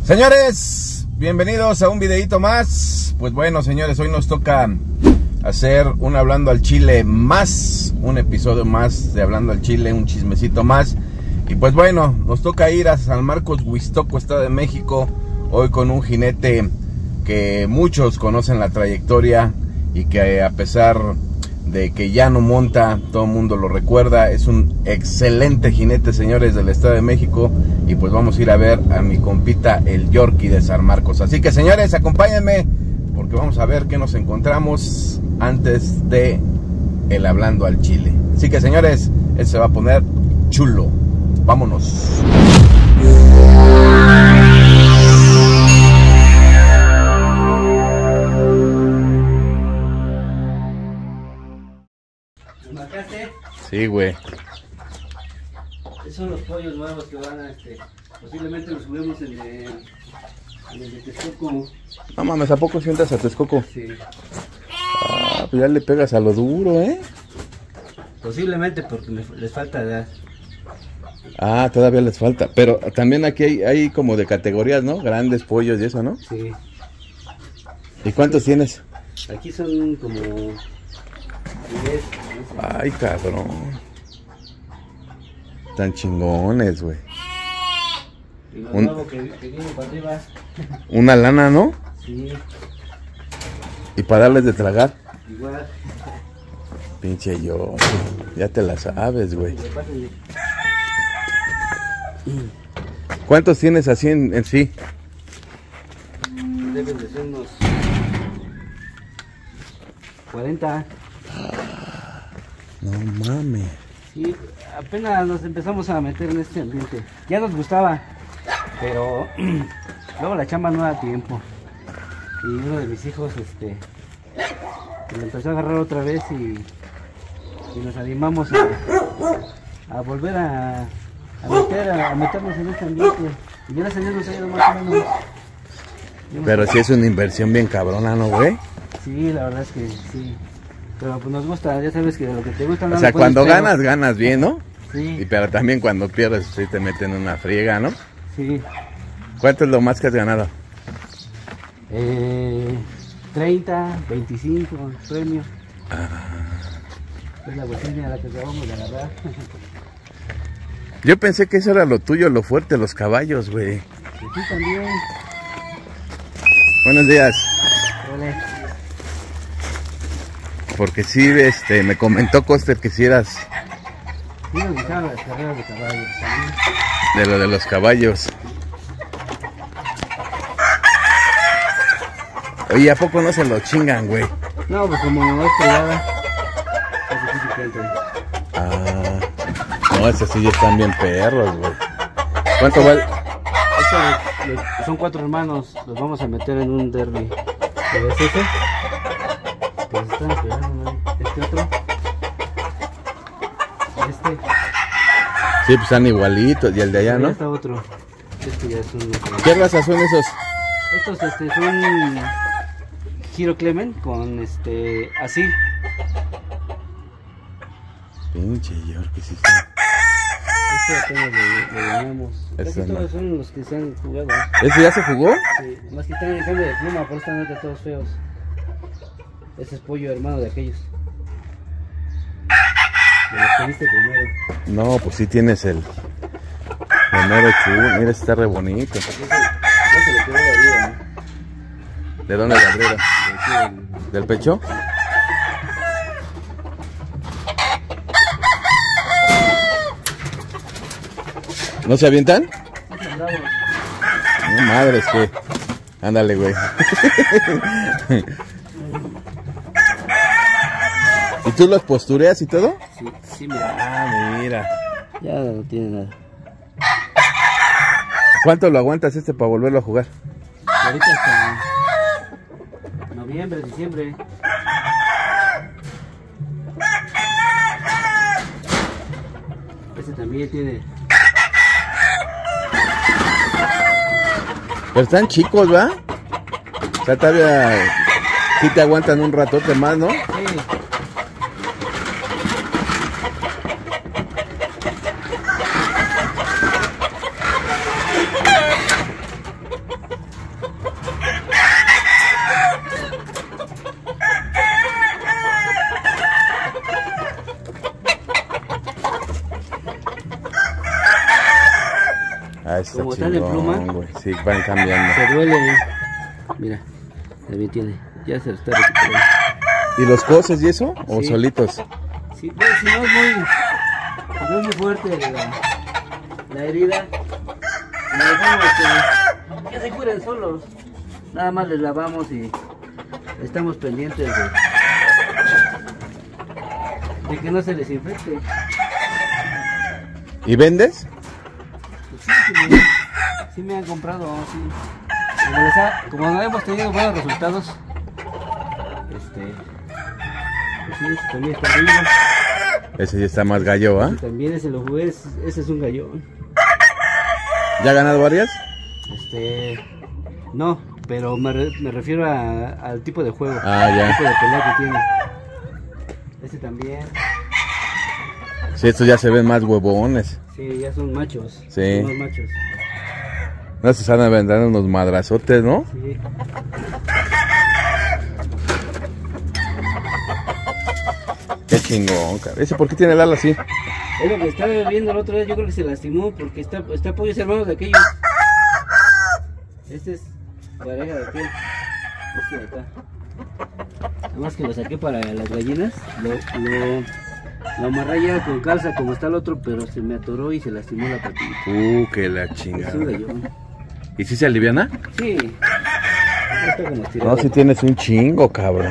Señores, bienvenidos a un videito más. Pues bueno, señores, hoy nos toca hacer un Hablando al Chile más, un episodio más de Hablando al Chile, un chismecito más. Y pues bueno, nos toca ir a San Marcos, Huixtoco, Estado de México, hoy con un jinete que muchos conocen la trayectoria y que a pesar de que ya no monta, todo el mundo lo recuerda. Es un excelente jinete, señores, del Estado de México. Y pues vamos a ir a ver a mi compita, el Yorkie de San Marcos. Así que, señores, acompáñenme, porque vamos a ver qué nos encontramos antes de el Hablando al Chile. Así que, señores, él se va a poner chulo. Vámonos. ¿Marcaste? Sí, güey. Esos son los pollos nuevos que van a posiblemente los subimos en el de Texcoco. No mames, ¿a poco sientas a Texcoco? Sí. Ah, pues ya le pegas a lo duro, ¿eh? Posiblemente porque les falta edad. Ah, todavía les falta. Pero también aquí hay como de categorías, ¿no? Grandes pollos y eso, ¿no? Sí. ¿Y cuántos tienes? Aquí son como 10. No sé. Ay, cabrón. Tan chingones, güey. Y lo nuevo que viene para arriba. Una lana, ¿no? Sí. Y para darles de tragar. Igual. Pinche yo. Ya te la sabes, güey. ¿Cuántos tienes así en sí? Deben de ser unos 40. No mames. Sí, apenas nos empezamos a meter en este ambiente. Ya nos gustaba, pero luego la chamba no da tiempo. Y uno de mis hijos le empezó a agarrar otra vez y nos animamos a volver a meternos en este ambiente. Y gracias a Dios nos ha ido más o menos. Pero sí es una inversión bien cabrona, ¿no, güey? Sí, la verdad es que sí. Pero pues nos gusta, ya sabes que lo que te gusta no O sea, lo puedes cuando pegar. ganas bien, ¿no? Sí, Y pero también cuando pierdes, sí te meten una friega, ¿no? sí. ¿Cuánto es lo más que has ganado? 30, 25 premios. Es la botella a la que acabamos de agarrar. Yo pensé que eso era lo tuyo, lo fuerte, los caballos, güey. Y tú también. Buenos días. Vale. Porque sí, me comentó Coster que si eras Sí, nos gustaban las carreras de caballos también. de lo de los caballos. Oye, ¿a poco no se lo chingan, güey? No, pues como no es privada, es difícil que entre. Ah, no, estos sí ya están bien perros, güey. ¿Cuánto vale? Son 4 hermanos, los vamos a meter en un derby. ¿Ves ese? Pues están esperando, ¿no? Este otro. Este. Sí, pues están igualitos. Y el de allá, Ya ¿no? está otro. Este ya es un... ¿Qué razas son esos? Estos son Giro Clement con así. Pinche Yorkie, sí está. Apenas le ganamos. Casi Eso no. todos son los que se han jugado. ¿Ese ya se jugó? Sí, más que están en cambio de pluma, por eso están todos feos. Ese es pollo hermano de aquellos. De los que viste primero. No, pues sí tienes el mero chulo. Mira, está re bonito. Ya se le quedó la vida, ¿no? ¿De dónde la abrieron? De aquí ¿Del pecho? ¿No se avientan? Están bravos. No, madre, es que... Ándale, güey. ¿Y tú los postureas y todo? Sí, sí, mira. Ah, mira. Ya no tiene nada. ¿Cuánto lo aguantas para volverlo a jugar? Ahorita hasta noviembre, diciembre. Este también tiene. Pero están chicos, ¿va? O sea, todavía sí te aguantan un ratote más, ¿no? Sí. como están en pluma, güey. Sí, van cambiando. se duele. Mira, también tiene, ya se lo está recuperando. ¿Y los coses y eso? ¿O Sí. solitos? Sí, pues, si no es muy fuerte la herida, le dejamos que se curen solos. Nada más les lavamos y estamos pendientes de que no se les infecte. ¿Y vendes? Pues sí me han comprado, sí. Como no hemos tenido buenos resultados, pues sí, también está arriba. Ese ya está más gallo, ¿ah? También ese lo jugué, ese es un gallón. ¿Ya ha ganado varias? No, pero me refiero al tipo de juego. Ah, ya. El tipo de pelea que tiene. Ese también. Sí, estos ya se ven más huevones. Sí, ya son machos. Sí. Son más machos. No se están aventando unos madrazotes, ¿no? Sí. Qué chingón, cara. ¿Ese por qué tiene el ala así? Es lo que estaba viendo el otro día, yo creo que se lastimó porque está pollos hermanos de aquellos. Este es pareja de aquel. Este de acá. Nada más que lo saqué para las gallinas. Lo amarré ya con calza como está el otro, pero se me atoró y se lastimó la patita. Que la Es un chingada. gallón. ¿Y si se aliviana? Sí. Ya está como estirado. No, si tienes un chingo, cabrón.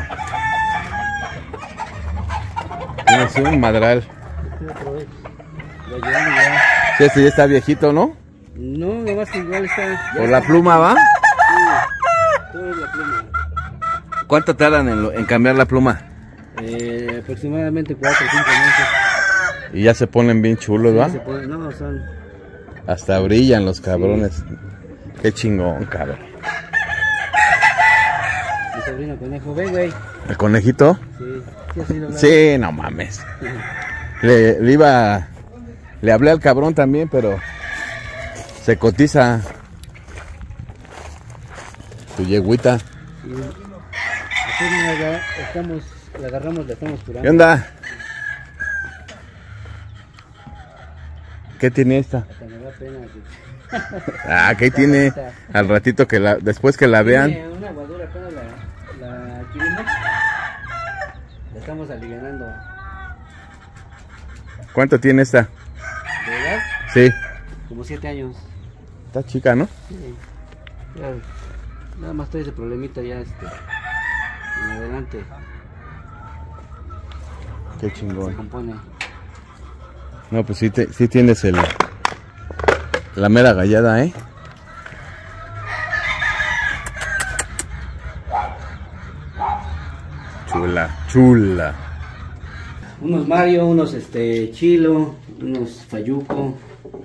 Tienes un madral. Este otro es. Lo llevamos ya. Sí, este ya está viejito, ¿no? No, nada más que igual está. ya Por la está. pluma, ¿va? Sí, todo es la pluma. ¿Cuánto tardan en cambiar la pluma? Aproximadamente 4 o 5 meses. Y ya se ponen bien chulos, ¿va? Sí, no, son. Hasta brillan los cabrones. Qué chingón, cabrón. Mi sobrino conejo, ven, güey. ¿El conejito? Sí, sí, así lo hablaba. Sí, no mames. Le hablé al cabrón también, pero se cotiza tu yegüita. Sí. Apenas la agarramos, la estamos curando. ¿Qué onda? ¿Qué tiene esta? Hasta me da pena. Ah, ¿qué tiene? Al ratito después que la vean. Tiene una aguadura, apenas la adquirimos. La estamos alivianando. ¿Cuánto tiene esta? ¿De edad? Sí. Como 7 años. Está chica, ¿no? Sí. Ya, nada más trae ese problemita ya en adelante. Qué Se chingón. compone. No, pues sí tienes la mera gallada, ¿eh? Chula. Unos Mario, unos Chilo, unos Fayuco.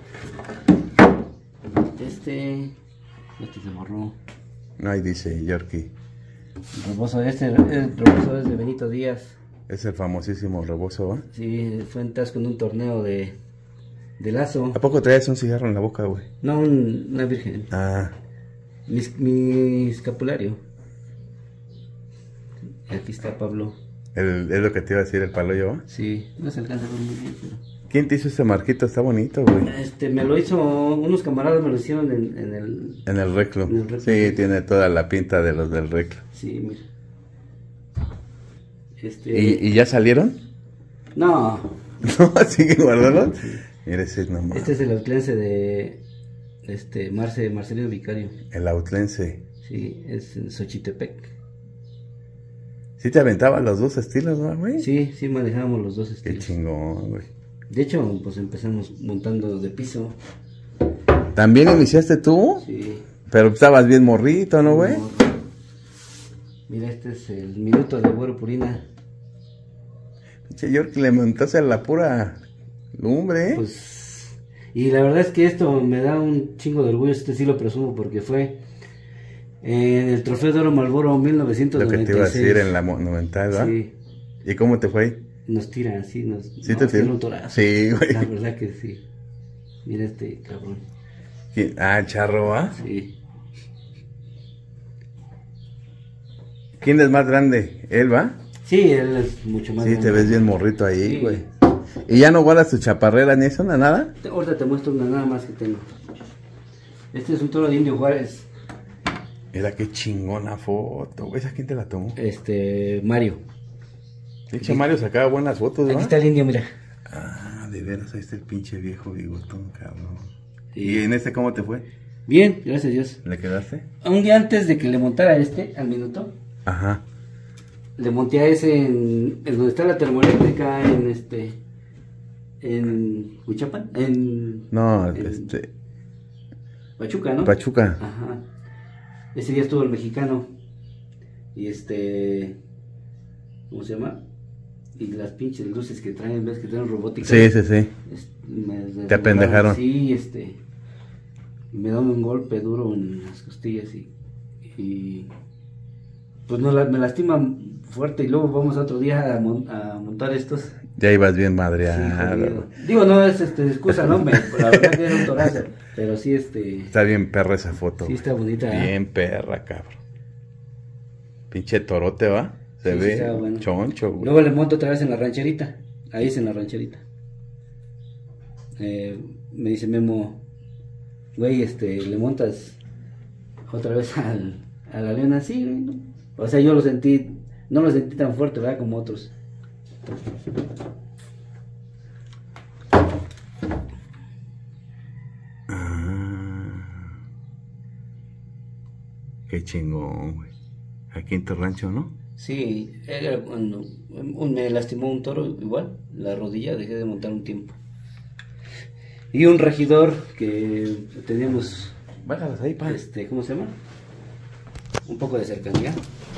Este se borró. Ahí dice Yorkie. El rebozo es de Benito Díaz. Es el famosísimo rebozo, ¿va? Sí, fue en Tasco en un torneo de lazo. ¿A poco traes un cigarro en la boca, güey? No, una virgen. Ah, Mi escapulario. Aquí está Pablo. es lo que te iba a decir, el paloyo, ¿va? Sí, no se alcanza a ver muy bien, pero... ¿Quién te hizo este marquito? Está bonito, güey. Me lo hizo, unos camaradas me lo hicieron en el... En el reclo. En el reclo. Sí, tiene toda la pinta de los del reclo. Sí, mira. ¿Y ya salieron? No, No, siguen guardados. Mira ese nomás. este es el outlense de Marcelino Vicario. El outlense. Sí, es en Xochitepec. Sí te aventaban los dos estilos, ¿no, güey? Sí, manejábamos los dos Qué estilos. chingón, güey. De hecho, pues empezamos montando de piso. ¿También iniciaste tú? Sí. Pero estabas bien morrito, ¿no, güey? Mira, este es el minuto de Güero Purina. Che, York, le montaste a la pura lumbre, ¿eh? Pues, y la verdad es que esto me da un chingo de orgullo, este sí lo presumo, porque fue en el Trofeo de Oro Marlboro Lo 1996. que te iba a decir en la monumental, ¿verdad? Sí, ¿Y cómo te fue ahí? nos tiran, sí, ¿Sí te tiran? un torazo. Sí, güey. La verdad que sí. Mira este cabrón. El charro, ¿ah? Sí. ¿Quién es más grande? ¿Él, va? Sí, él es mucho más Sí, te grande. ves bien morrito ahí, Sí. güey. ¿Y ya no guardas tu chaparrera ni eso, nada? Ahorita te muestro una nada más que tengo. Este es un toro de Indio Juárez. Mira qué chingona foto, güey. ¿Esa quién te la tomó? Mario. Pinche Mario sacaba buenas fotos, ¿no? Aquí está el indio, mira. Ah, de veras, ahí está el pinche viejo bigotón, cabrón. Sí. ¿Y en este cómo te fue? Bien, gracias a Dios. ¿Le quedaste? Un día antes de que le montara al minuto, Ajá. le monté a ese en donde está la termoeléctrica, en Huichapan, No, en Pachuca, ¿no? Pachuca. Ajá. Ese día estuvo el mexicano y ¿cómo se llama? Y las pinches luces que traen, ves que traen robótica. Sí, sí, sí. Te apendejaron. Sí, y me da un golpe duro en las costillas y pues me lastiman fuerte y luego vamos otro día a montar estos. Ya ibas bien Sí, madreado. jodido. Digo, no es excusa, no, la verdad que era un torazo, pero sí Está bien perra esa foto. Sí, está bonita. Bien perra, cabrón. Pinche torote, ¿va? Se Sí, ve está bueno. choncho, güey. Luego le monto otra vez en la rancherita. Ahí es en la rancherita. Me dice Memo, güey, le montas otra vez a la leona. Sí, güey, ¿no? O sea, yo no lo sentí tan fuerte, ¿verdad? Como otros. Qué chingón, güey. Aquí en tu rancho, ¿no? Sí, era cuando me lastimó un toro igual, la rodilla, dejé de montar un tiempo. Y un regidor que teníamos, Bájalas ahí, pa. ¿cómo se llama? Un poco de cercanía.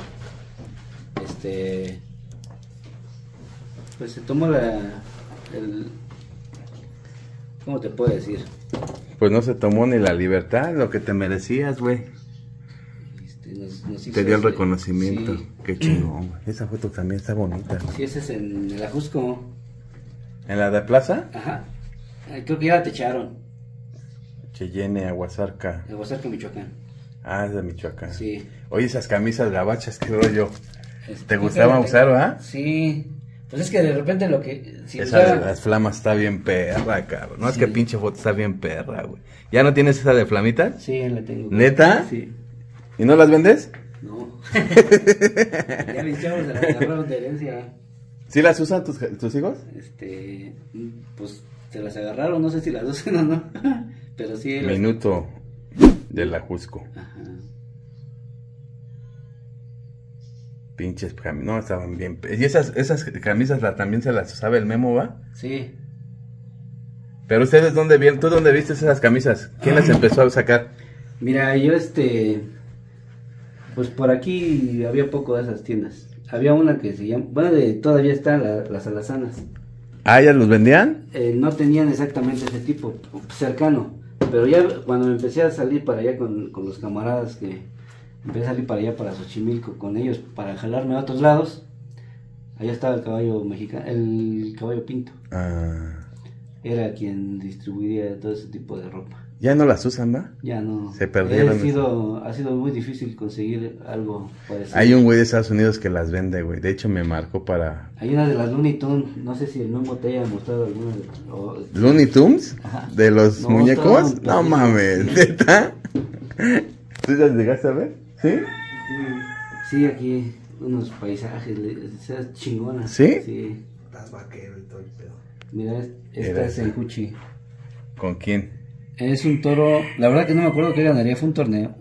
Pues se tomó ¿cómo te puedo decir? Pues no se tomó ni la libertad, lo que te merecías, güey. Nos hizo Te dio el reconocimiento. Sí. Qué chingón, güey. Esa foto también está bonita, güey. Sí, ese es en el Ajusco. ¿En la de plaza? Ajá. Creo que ya la techaron. Cheyenne, Aguasarca. En Oaxaca, Michoacán. Ah, es de Michoacán. Sí. Oye, esas camisas gabachas, qué rollo. ¿Te gustaba usar, verdad? Sí. Pues es que de repente si esa de las flamas está bien perra, cabrón. No, es que pinche foto está bien perra, güey. ¿Ya no tienes esa de flamitas? Sí, la tengo. ¿Neta? Sí. ¿Y no las vendes? No. Ya mis chavos se las agarraron de herencia. ¿Sí las usan tus hijos? Pues se las agarraron, no sé si las usan o no. Pero sí. Minuto del Ajusco. Ajá. Pinches camisas, no, estaban bien. Y esas camisas también se las usaba el Memo, ¿va? Sí. Pero ustedes, ¿dónde vieron? ¿Tú dónde viste esas camisas? ¿Quién las empezó a sacar? Mira, yo pues por aquí había poco de esas tiendas. Había una que se llama, bueno, todavía están las alazanas. ¿Ah, ellas los vendían? No tenían exactamente ese tipo, cercano. Pero ya cuando me empecé a salir para allá con los camaradas que empecé a salir para allá, para Xochimilco, con ellos, para jalarme a otros lados, allá estaba el caballo mexicano, el caballo pinto. Ah. Era quien distribuía todo ese tipo de ropa. Ya no las usan, ¿va? Ya no. Se perdieron. Ha sido muy difícil conseguir algo parecido. Hay un güey de Estados Unidos que las vende, güey. De hecho, me marcó para... Hay una de las Looney Tunes, no sé si el Memo te haya mostrado alguna de... ¿Looney Tunes? Ajá. ¿De los No, muñecos? estaban No mames, sí. ¿neta? ¿Tú las llegaste a ver? ¿Sí? Sí, aquí unos paisajes, esas chingonas. ¿Sí? Sí. Estás vaquero y todo el pedo. Mira, Era esta es esa. el Cuchi. ¿Con quién? Es un toro, la verdad que no me acuerdo qué ganaría, fue un torneo.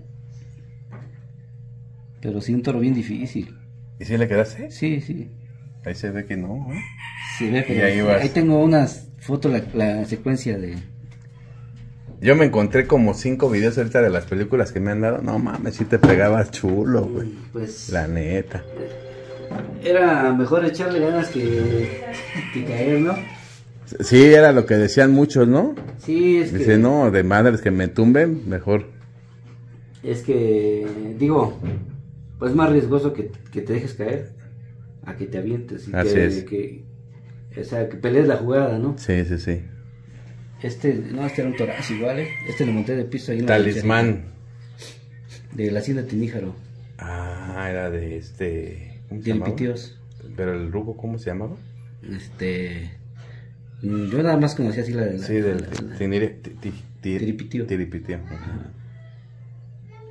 Pero sí, un toro bien difícil. ¿Y si le quedaste? Sí, sí. Ahí se ve que no, ¿eh? Sí, ve, pero Y ahí vas. ahí tengo unas fotos, la secuencia de... Yo me encontré como 5 videos ahorita de las películas que me han dado. No mames, si te pegabas chulo, güey. Pues La neta. era mejor echarle ganas que caer, ¿no? Sí, era lo que decían muchos, ¿no? Sí, es Dice, que... no, de madres que me tumben, mejor. Es que, digo, pues es más riesgoso que te dejes caer a que te avientes. Y Así es. O sea, que pelees la jugada, ¿no? Sí, sí, sí. Este era un torazo igual, ¿eh? Lo monté de piso ahí en la Talismán. rancherita de la hacienda Tiníjaro, Ah, era de ¿cómo se de llamaba? Lipitíos. Pero el rubo, ¿cómo se llamaba? Yo nada más conocía así la de Sí, del la- Tiripitío. Tiripitío. Tiripitío. Ajá.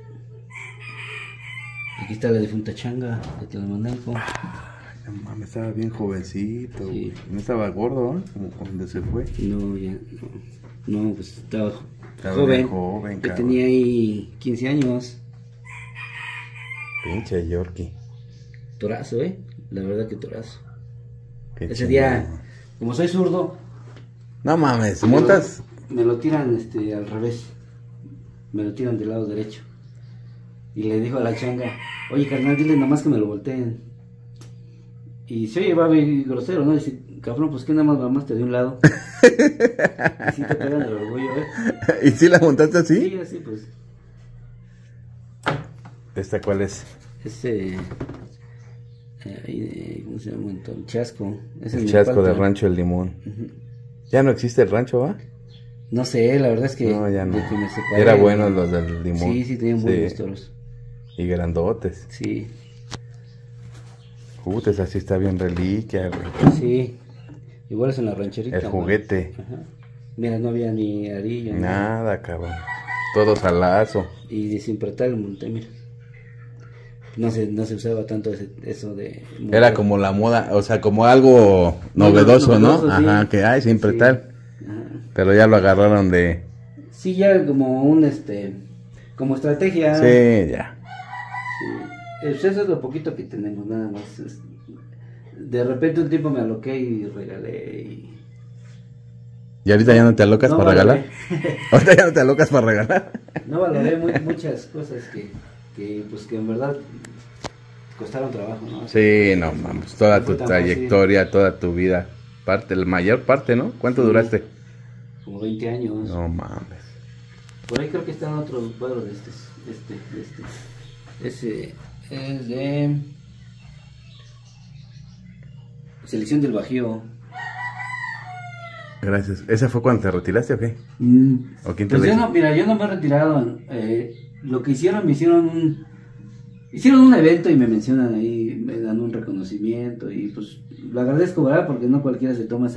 Aquí está la difunta Changa de Tlalmanalco. No mames, estaba bien jovencito, Sí. güey. No estaba gordo, ¿eh? Como cuando se fue. No, ya, no. No, pues estaba bien joven. joven, Yo cabrón. tenía ahí 15 años. Pinche Yorkie. Torazo, la verdad que torazo. Qué Ese chingón. día, como soy zurdo, No mames, montas. me lo tiran al revés. Me lo tiran del lado derecho. Y le dijo a la Changa, oye carnal, dile nomás que me lo volteen. Y se oye, va bien grosero, ¿no? Dice, cabrón, pues que nada más mamaste de un lado. Y sí te pegan el orgullo, ¿Y si la montaste así? Sí, así pues. ¿Esta cuál es? Ese... ¿cómo se llama? El Chasco. Ese El es mi chasco parte. del Rancho El Limón. Ya no existe el rancho, ¿va? No sé, la verdad es que... No, ya no. de que me separé, Era bueno los del Limón. Sí, sí, tenían buenos toros. Y grandotes. Sí, Puta, esa sí está bien reliquia, güey. sí. Igual es en la rancherita. El ¿no? juguete. Ajá. Mira, no había ni arillo. Nada, cabrón. Todo salazo. Y sin apretar el monte, mira. No se usaba tanto eso de... Era como la moda, o sea, como algo novedoso, ¿no? novedoso, sí. Ajá, que hay siempre Sí. tal. Ajá. Pero ya lo agarraron de... Sí, ya como un, como estrategia. Sí, ya. Sí. Eso es lo poquito que tenemos, nada más. De repente un tiempo me aloqué y regalé y... ¿Y ahorita ya no te alocas No para valoré. regalar? ¿Ahorita ya no te alocas para regalar? No valoré muchas cosas que en verdad costaron trabajo, ¿no? Sí, no mames, toda No tu fue tan trayectoria, toda tu vida, la mayor parte, ¿no? ¿Cuánto Sí. duraste? Como 20 años. No mames. Por ahí creo que está en otro cuadro de Ese es de Selección del Bajío. Gracias. ¿Esa fue cuando te retiraste o qué? ¿O quién te Pues la yo hizo? no, mira, yo no me he retirado. Lo que hicieron, me hicieron un evento y me mencionan ahí, me dan un reconocimiento y pues lo agradezco, ¿verdad? Porque no cualquiera se toma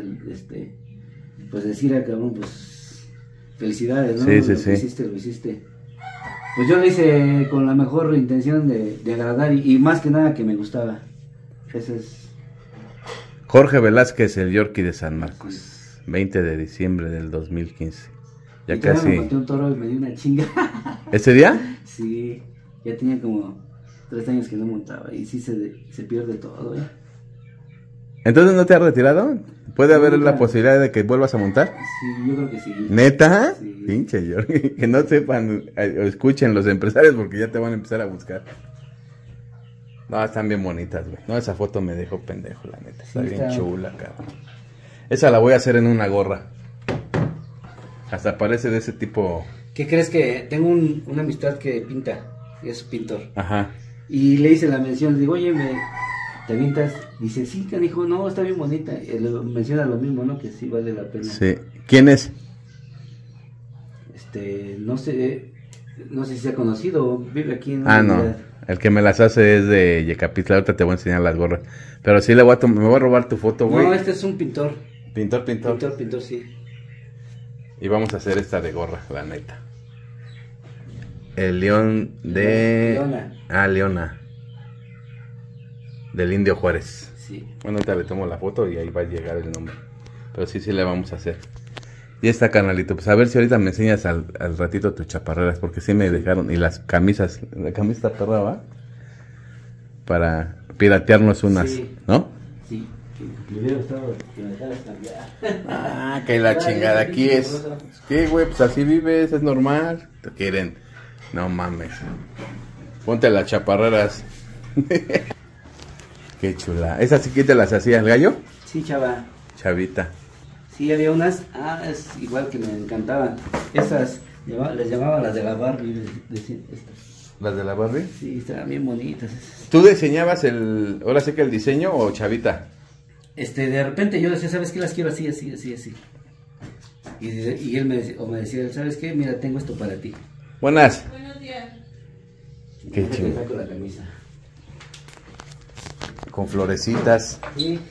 pues decir a cabrón, pues felicidades, ¿no? Sí, sí, Lo sí. que hiciste, lo hiciste. Pues yo lo hice con la mejor intención de agradar y más que nada que me gustaba. Ese es... Jorge Velázquez, el Yorkie de San Marcos. 20 de diciembre del 2015. Ya Y todavía me casi... maté un toro y me di una chinga. ¿Ese día? Sí, ya tenía como 3 años que no montaba y sí se pierde todo, ¿eh? ¿Entonces no te has retirado? ¿Puede haber Nunca. la posibilidad de que vuelvas a montar? Sí, yo creo que sí. ¿Neta? Sí. Pinche Yorkie. Que no sepan o escuchen los empresarios porque ya te van a empezar a buscar. No, están bien bonitas, güey. No, esa foto me dejó pendejo, la neta. Está Sí, bien está. chula, cabrón. Esa la voy a hacer en una gorra. Hasta parece de ese tipo. ¿Qué crees? Que tengo una amistad que pinta, y es pintor. Ajá. Y le hice la mención, le digo, oye, ¿te pintas? Dice, sí, canijo, no, está bien bonita. Y le menciona lo mismo, ¿no? Que sí vale la pena. Sí. ¿Quién es? No sé si se ha conocido, vive aquí en Ah, una no. unidad. El que me las hace es de Yecapitla. Ahorita te voy a enseñar las gorras. Pero sí le voy a me voy a robar tu foto, güey. No, este es un pintor. Pintor. Pintor, sí. Y vamos a hacer esta de gorra, la neta. El león de... Leona. Ah, Leona. Del Indio Juárez. Sí. Bueno, ahorita le tomo la foto y ahí va a llegar el nombre. Pero sí le vamos a hacer. Y esta, canalito, pues a ver si ahorita me enseñas al ratito tus chaparreras, porque sí me dejaron. Y las camisas, la camisa perra, ¿va? Para piratearnos unas, Sí. ¿no? Sí. Le hubiera gustado que me dejaras cambiar. Ah, que la chingada, aquí es. ¿Qué, güey? Pues así vives, es normal. Te quieren. No mames. Ponte las chaparreras. Qué chula. ¿Esas sí que te las hacía el gallo? Sí, chava. Chavita. Sí, había unas, es igual que me encantaban. Esas les llamaba las de la Barbie, decían estas. ¿Las de la Barbie? Sí, estaban bien bonitas esas. ¿Tú diseñabas ahora sí que el diseño o chavita? De repente yo decía, ¿sabes qué? Las quiero así. Y él me decía, ¿sabes qué? Mira, tengo esto para ti. Buenas. Buenos días. Qué Déjate chido. saco la camisa. Con florecitas. Sí.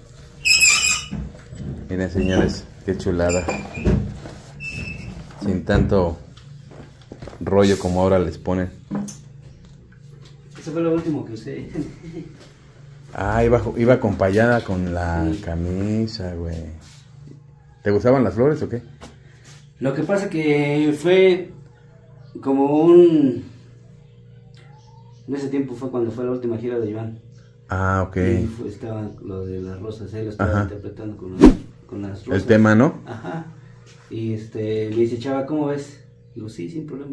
Miren, señores, qué chulada. Sin tanto rollo como ahora les ponen. Eso fue lo último que usé. Ah, iba acompañada con la camisa, güey. ¿Te gustaban las flores o qué? Lo que pasa que fue como un... En ese tiempo fue cuando fue la última gira de Iván. Ah, ok. Y estaba lo de las rosas, él lo estaba Ajá. interpretando con las rosas. El tema, ¿no? Ajá. Y me dice, Chava, ¿cómo ves? Digo, sí, sin problema.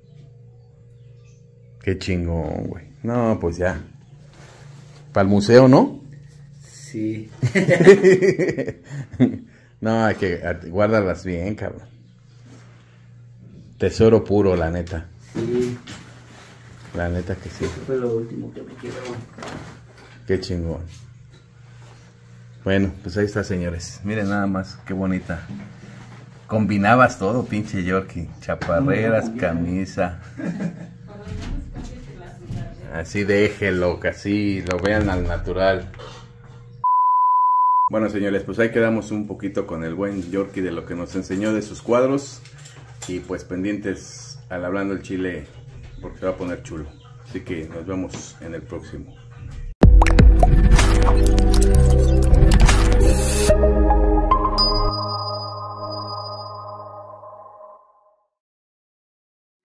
Qué chingón, güey. No, pues ya. Para el museo, ¿no? Sí. No, hay que guárdalas bien, cabrón. Tesoro puro, la neta. Sí. La neta que sí. Eso fue lo último que me quedó. Qué chingón. Bueno, pues ahí está, señores. Miren nada más, qué bonita. Combinabas todo, pinche Yorkie. Chaparreras, camisa. Así déjelo, que así lo vean al natural. Bueno, señores, pues ahí quedamos un poquito con el buen Yorkie de lo que nos enseñó de sus cuadros. Y pues pendientes al Hablando el Chile, porque se va a poner chulo. Así que nos vemos en el próximo.